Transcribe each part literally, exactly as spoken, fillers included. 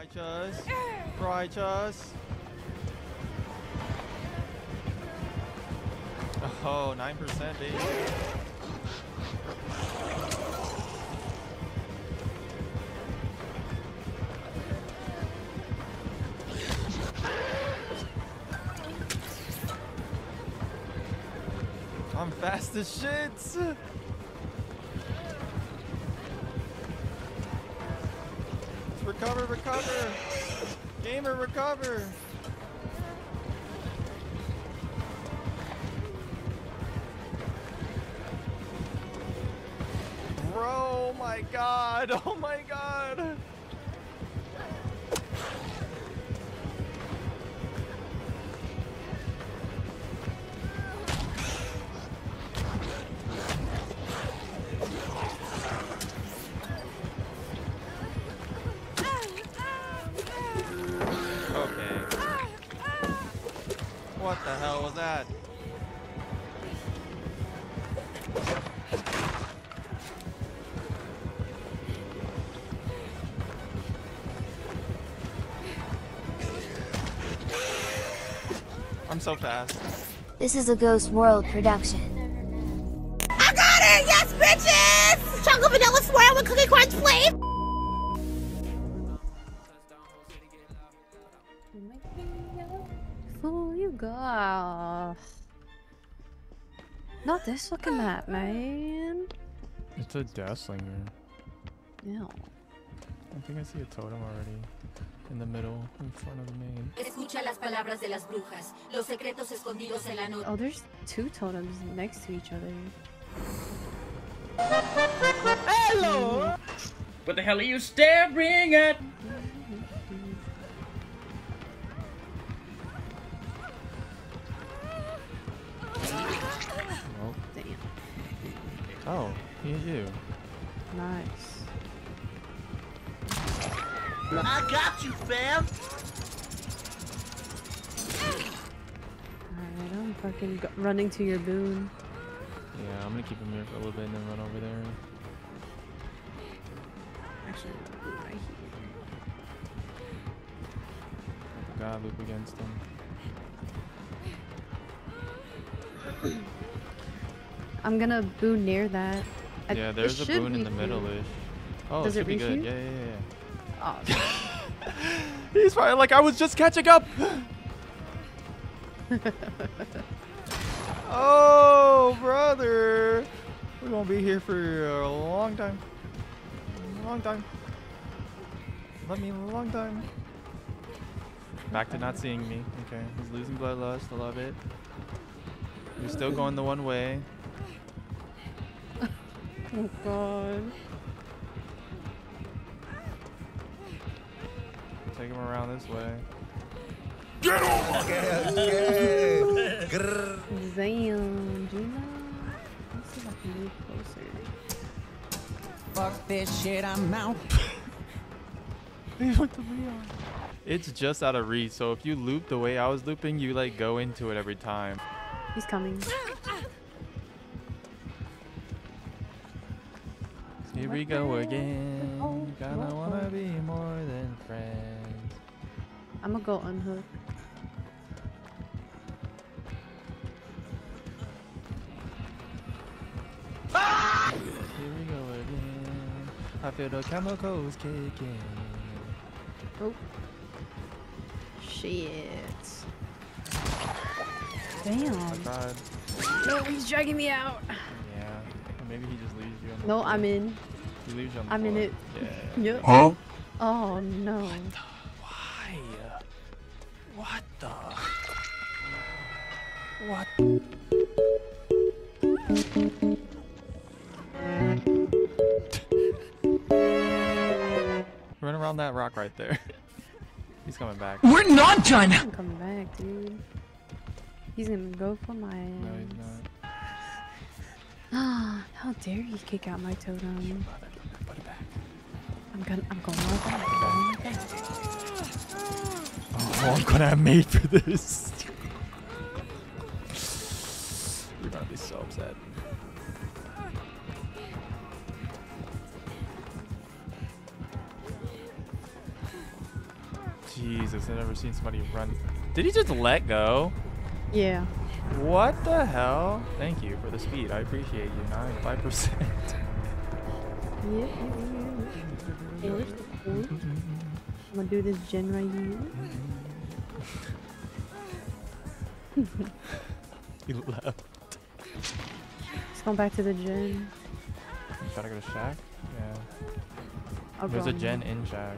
Righteous. Righteous. Oh, nine percent, baby. I'm fast as shit. Recover, recover. Gamer, recover. Bro, oh my god. Oh my god. What the hell was that? I'm so fast. This is a Ghost World production. I got it! Yes, bitches! Chocolate vanilla swirl with cookie crunch flavor. Fool you go. Not this fucking map, man. It's a Deathslinger. Yeah. I think I see a totem already. In the middle, in front of the main. Escucha las palabras de las brujas, los secretos escondidos en la noche. Oh, there's two totems next to each other. Hello! What the hell are you staring at? Oh. Damn. Oh, he hit you. Nice. I got you, fam! Alright, I'm fucking go running to your boon. Yeah, I'm gonna keep him here for a little bit and then run over there. Actually, right here. God, loop against him. I'm gonna boon near that. I, Yeah, there's a boon in the middle-ish. Oh, Does it it should be reach good. you? Yeah, yeah, yeah. Oh. He's probably like, I was just catching up. Oh, brother. We're gonna be here for a long time. A long time. Let me a long time. Back to not seeing me. Okay, he's losing bloodlust. I love it. He's still going the one way. Oh god. Take him around this way. Get over here! Damn, Gina. Let's see if I can move closer. Fuck this shit, I'm out. He went to Leon. It's just out of reach, so if you loop the way I was looping, you like go into it every time. He's coming. Here we go again. Gonna wanna be more than friends. I'm gonna go unhook. Here we go again. I feel the chemicals kicking. Oh. Shit. Damn. Oh God. No, he's dragging me out. Yeah. Or maybe he just leaves you on the No, floor. I'm in. He leaves you on the I'm floor. in it. Yeah. Yep. Huh? Oh no. Why? What the? What? Run around that rock right there. He's coming back. We're not done! I'm coming back, dude. He's gonna go for my ass. No, he's not. Ah, how dare you kick out my totem? Put it back. I'm gonna, I'm going right back. I'm going right back. Oh, I'm gonna have made for this. You're gonna be so upset. Jesus, I've never seen somebody run. Did he just let go? Yeah. What the hell? Thank you for the speed. I appreciate you. ninety-five percent. Yeah, yeah, yeah. Force, force. I'm gonna do this gen right here. He left. Let's go back to the gen. You try to go to Shack? Yeah. I'll There's go a on gen now. in Shack.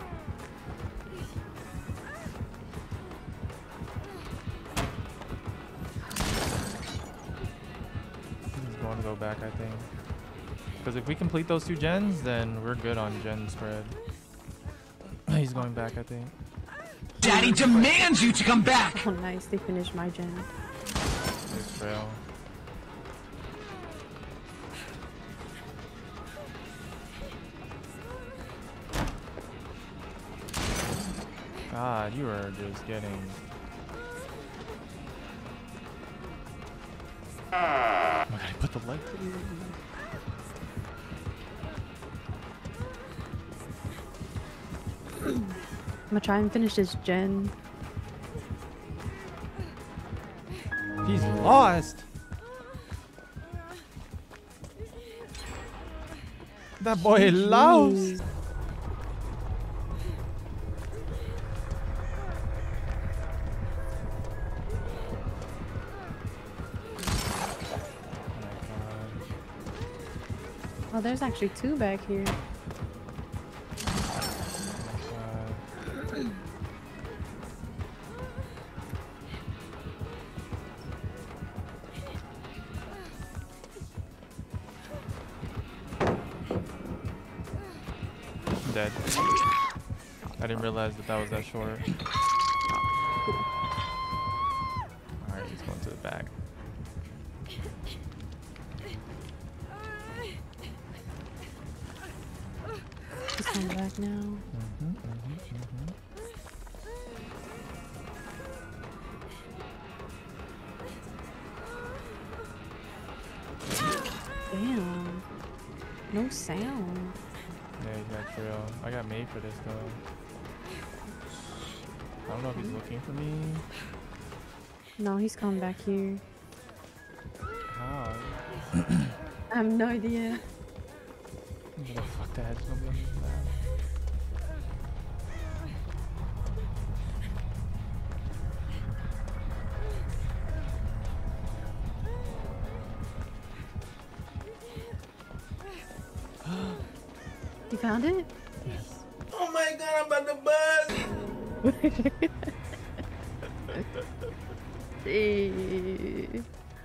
He's going to go back, I think. Because if we complete those two gens, then we're good on gen spread. He's going back, I think. Daddy demands you to come back! Oh, nice. They finished my gen. Nice trail. God, you are just getting... Oh my god, I put the light. I'm gonna try and finish this gen. He's lost. That boy lost. Oh, there's actually two back here. I'm dead. I didn't realize that that was that short. Alright, he's going to the back. He's coming back now. Mm-hmm, mm-hmm, mm-hmm. Damn. No sound. Yeah, he's got trail. I got made for this though. I don't know if he's looking for me. No, he's coming back here. How? I have no idea. Oh, fuck that. There's nobody on this map. You found it? Yes. Oh my god, I'm about to buzz! Eh.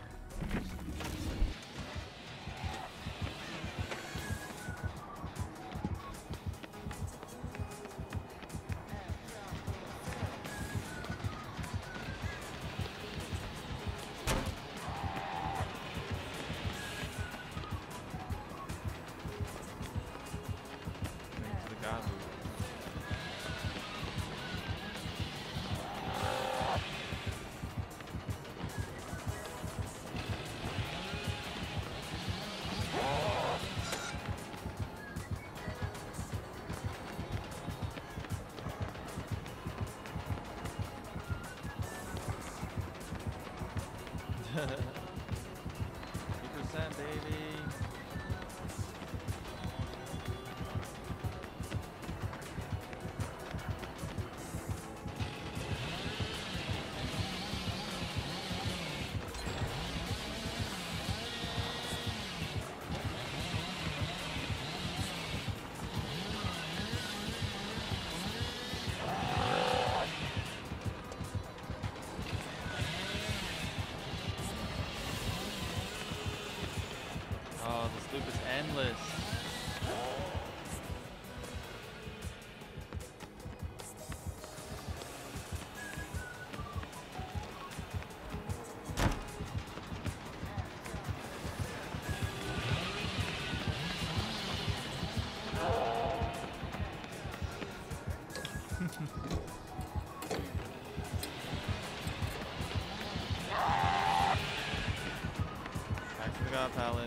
Thanks to the god loop. fifty percent, baby. Oh, this loop is endless. Back to the god palette.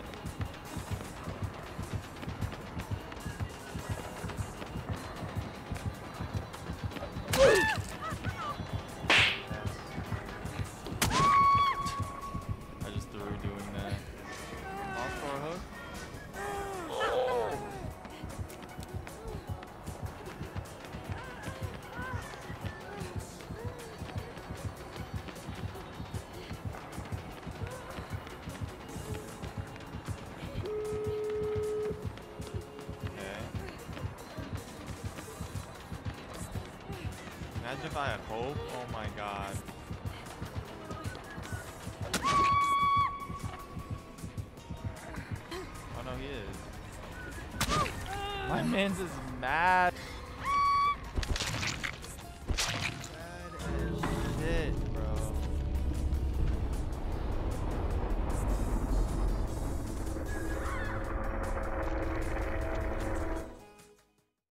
Imagine if I had hope. Oh my god. Oh no, he is. My man's is mad.